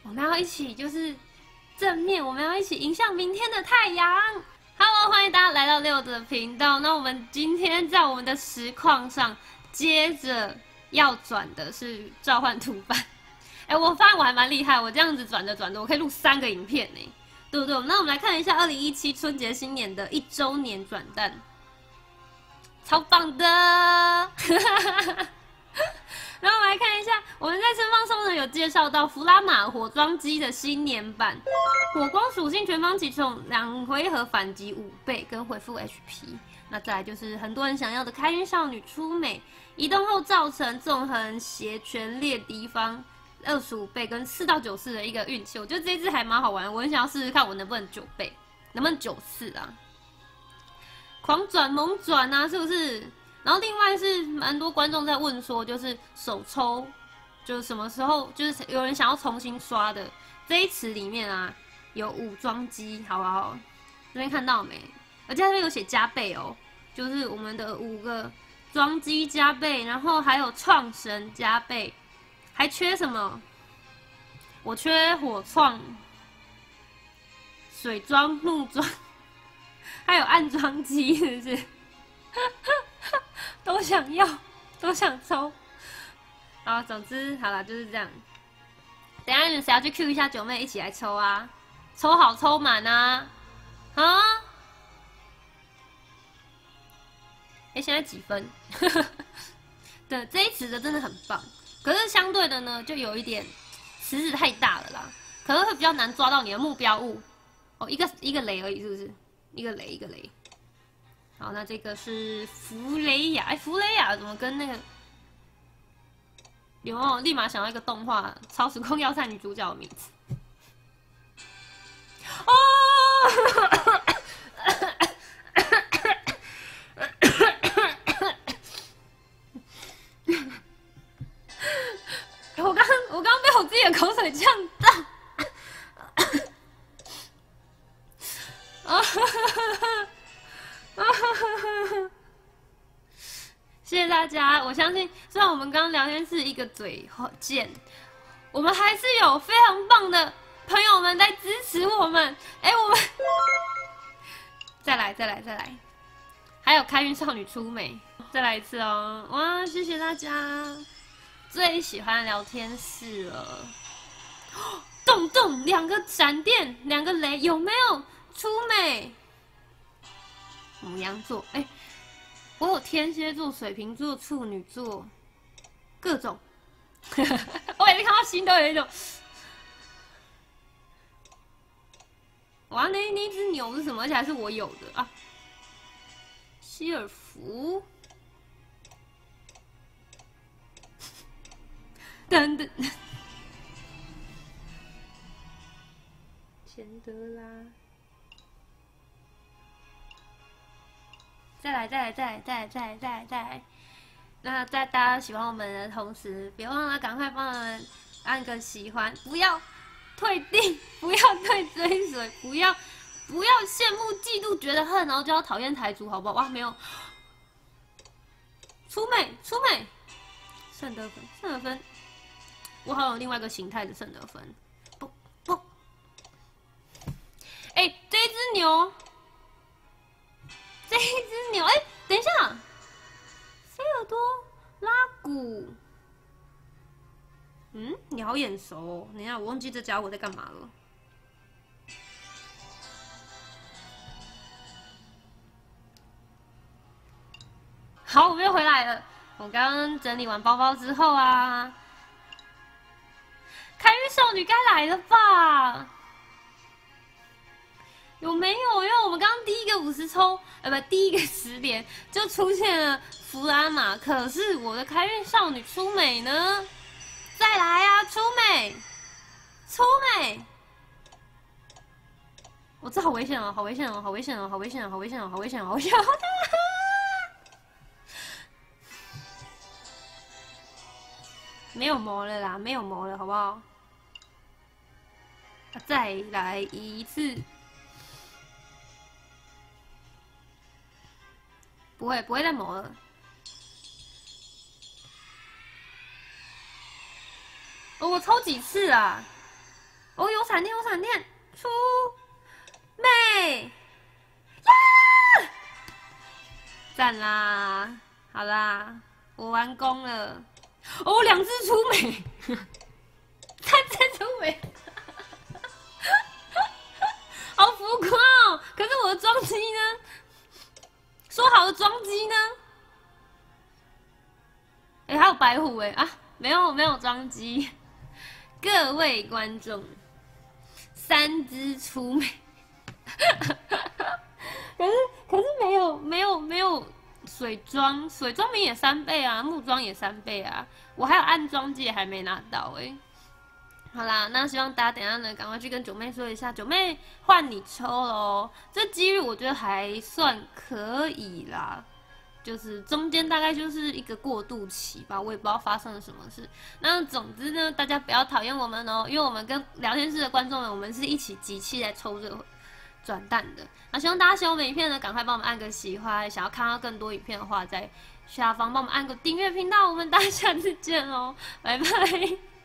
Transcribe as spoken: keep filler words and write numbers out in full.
我们要一起就是正面，我们要一起迎向明天的太阳。Hello， 欢迎大家来到六的频道。那我们今天在我们的实况上，接着要转的是召唤图版。哎、欸，我发现我还蛮厉害，我这样子转着转着，我可以录三个影片呢，对不对？那我们来看一下二零一七春节新年的一周年转蛋，超棒的！然后我们来看一下，我们在前方上呢有介绍到弗拉玛火装机的新年版，火光属性全方启动，两回合反击五倍跟回复 H P。那再来就是很多人想要的开运少女出美，移动后造成纵横斜全列敌方二十五倍跟四到九次的一个运气，我觉得这一支还蛮好玩的，我很想要试试看我能不能九倍，能不能九次啊？狂转猛转啊，是不是？然后另外是蛮多观众在问说，就是手抽，就是什么时候，就是有人想要重新刷的这一池里面啊，有武装机，好不好？这边看到没？而且这边有写加倍哦，就是我们的五个装机加倍，然后还有创神加倍，还缺什么？我缺火创、水装、木装，还有暗装机，是不是？都想要，都想抽。好，总之好啦，就是这样。等一下你们谁要去 Q 一下九妹，一起来抽啊！抽好抽满啊！啊！哎、欸，现在几分？对，这一池的真的很棒。可是相对的呢，就有一点池子太大了啦，可能会比较难抓到你的目标物。哦，一个一个雷而已，是不是？一个雷，一个雷。好，那这个是弗雷亚，哎、欸，弗雷亚怎么跟那个有没有立马想到一个动画《超时空要塞》女主角的名字？哦！我刚我刚被我自己的口水呛到。啊！谢谢大家，我相信虽然我们刚刚聊天是一个嘴贱，我们还是有非常棒的朋友们在支持我们。哎、欸，我们再来，再来，再来，还有开运少女出美，再来一次哦！哇，谢谢大家，最喜欢聊天室了。动动两个闪电，两个雷，有没有出美？牡羊座，哎、欸，我有天蝎座、水瓶座、处女座，各种。我每次看到心都有一种，哇，那那只牛是什么？而且还是我有的啊！希尔福，等等，钱德拉。再来，再来，再来，再来，再来，再来，再来。那在大家喜欢我们的同时，别忘了赶快帮我们按个喜欢，不要退订，不要退追随，不要不要羡慕、嫉妒、觉得恨，然后就要讨厌台主，好不好？哇，没有，出美，出美，圣得分，圣得分，我好像有另外一个形态的圣得分，不不，哎、欸，这一只牛。这一只牛，哎、欸，等一下，菲尔多拉古，嗯，你好眼熟哦。等一下，我忘记这家伙在干嘛了。好，我们又回来了。我刚刚整理完包包之后啊，开运少女该来了吧？有没有？因为我们刚刚第一个五十抽，呃，不，第一个十连就出现了弗拉玛，可是我的开运少女出美呢？再来啊，出美，出美！我这好危险哦，好危险哦，好危险哦，好危险哦，好危险哦，好危险哦，好危险哦！没有魔了啦，没有魔了，好不好？再来一次。不会，不会再磨了。哦，我抽几次啊？ 哦，有闪电，有闪电，出妹呀！赞啦！好啦，我完工了。哦，两只出美，三只出美，好浮夸哦！可是我的装机呢？说好的装机呢？哎、欸，还有白虎哎啊，没有没有装机。各位观众，三只出美，可是可是没有没有没有水装，水装明也三倍啊，木装也三倍啊，我还有暗装机也还没拿到哎、欸。好啦，那希望大家等一下呢，赶快去跟九妹说一下，九妹换你抽喽。这几率我觉得还算可以啦，就是中间大概就是一个过渡期吧，我也不知道发生了什么事。那总之呢，大家不要讨厌我们哦，因为我们跟聊天室的观众们，我们是一起集气来抽这个转蛋的。那希望大家喜欢我们影片呢，赶快帮我们按个喜欢。想要看到更多影片的话，在下方帮我们按个订阅频道。我们大家下次见喽，拜拜。